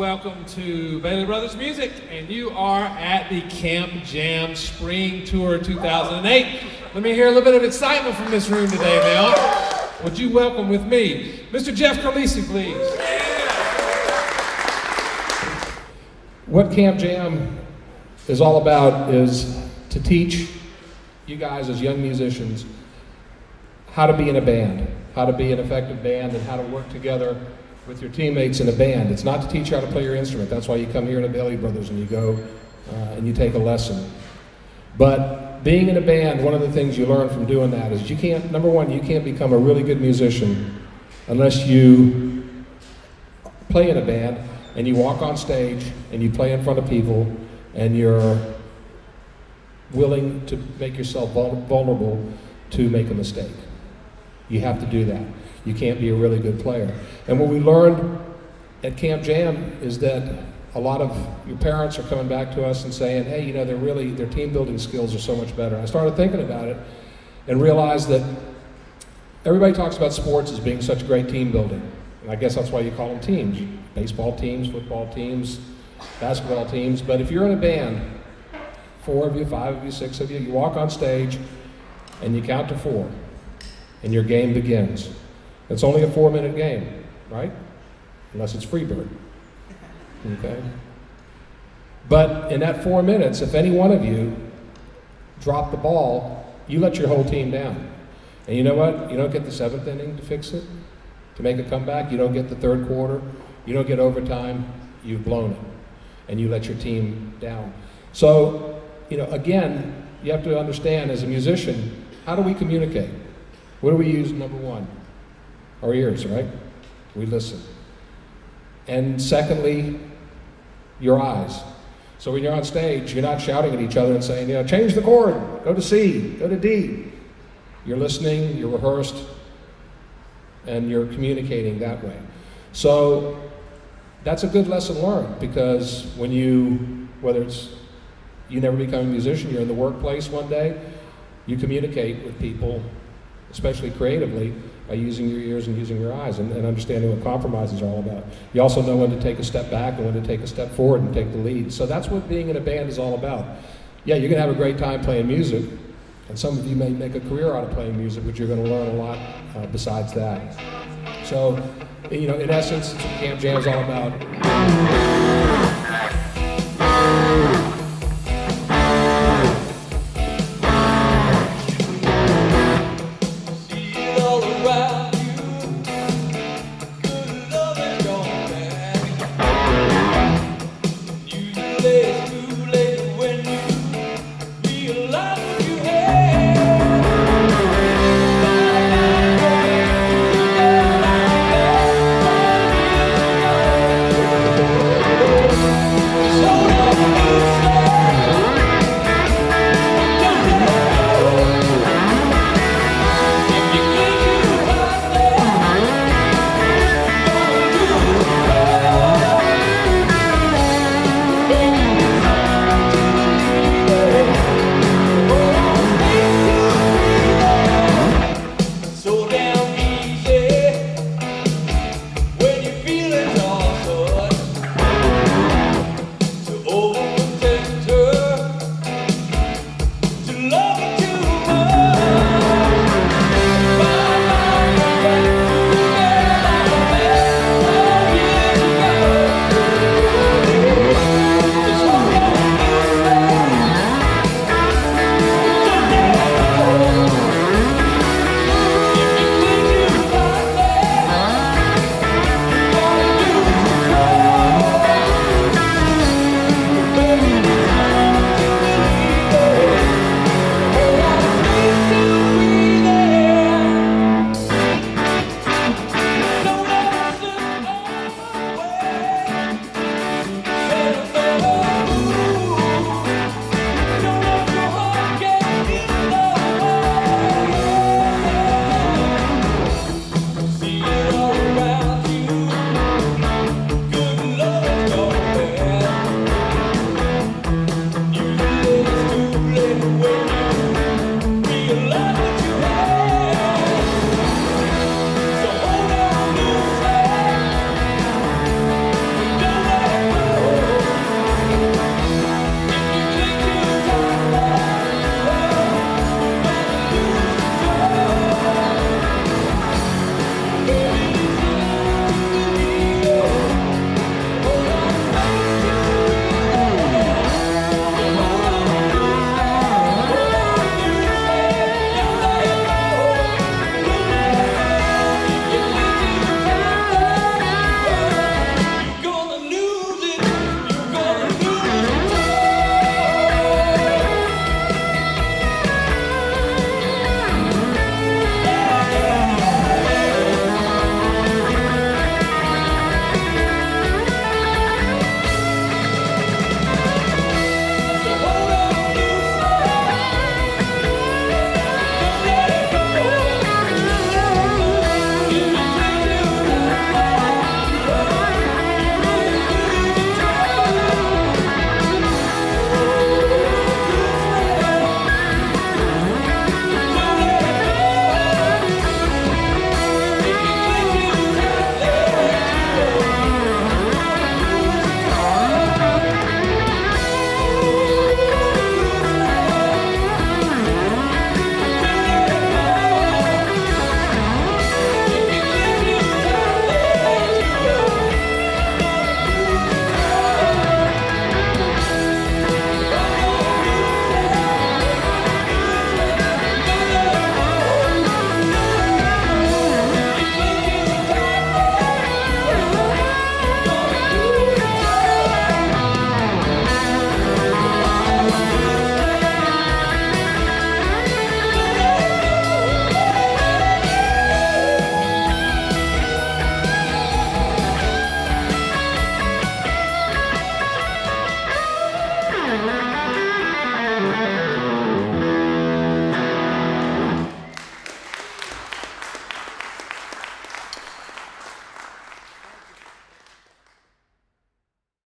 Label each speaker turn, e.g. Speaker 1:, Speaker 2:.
Speaker 1: welcome to Bailey Brothers Music, and you are at the Camp Jam Spring Tour 2008. Let me hear a little bit of excitement from this room today now. Would you welcome with me Mr. Jeff Carlisi, please? What Camp Jam is all about is to teach you guys as young musicians how to be in a band, how to be an effective band, and how to work together with your teammates in a band. It's not to teach you how to play your instrument. That's why you come here to Bailey Brothers and you go and you take a lesson. But being in a band, one of the things you learn from doing that is you can't, number one, you can't become a really good musician unless you play in a band and you walk on stage and you play in front of people and you're willing to make yourself vulnerable to make a mistake. You have to do that. You can't be a really good player. And what we learned at Camp Jam is that a lot of your parents are coming back to us and saying, hey, you know, their team building skills are so much better. I started thinking about it and realized that everybody talks about sports as being such great team building. And I guess that's why you call them teams. Baseball teams, football teams, basketball teams. But if you're in a band, 4 of you, 5 of you, 6 of you, you walk on stage and you count to 4 and your game begins. It's only a 4-minute game, right? Unless it's Freebird, okay? But in that 4 minutes, if any one of you drop the ball, you let your whole team down. And you know what? You don't get the 7th inning to fix it, to make a comeback. You don't get the 3rd quarter. You don't get overtime. You've blown it. And you let your team down. So, you know, again, you have to understand as a musician, how do we communicate? What do we use, number one? Our ears, right? We listen. And secondly, your eyes. So when you're on stage, you're not shouting at each other and saying, you know, change the chord, go to C, go to D. You're listening, you're rehearsed, and you're communicating that way. So that's a good lesson learned, because when you, whether it's you never become a musician, you're in the workplace one day, you communicate with people, especially creatively, by using your ears and using your eyes and understanding what compromises are all about. You also know when to take a step back and when to take a step forward and take the lead. So that's what being in a band is all about. Yeah, you're going to have a great time playing music, and some of you may make a career out of playing music, but you're going to learn a lot besides that. So, you know, in essence, it's what Camp Jam is all about.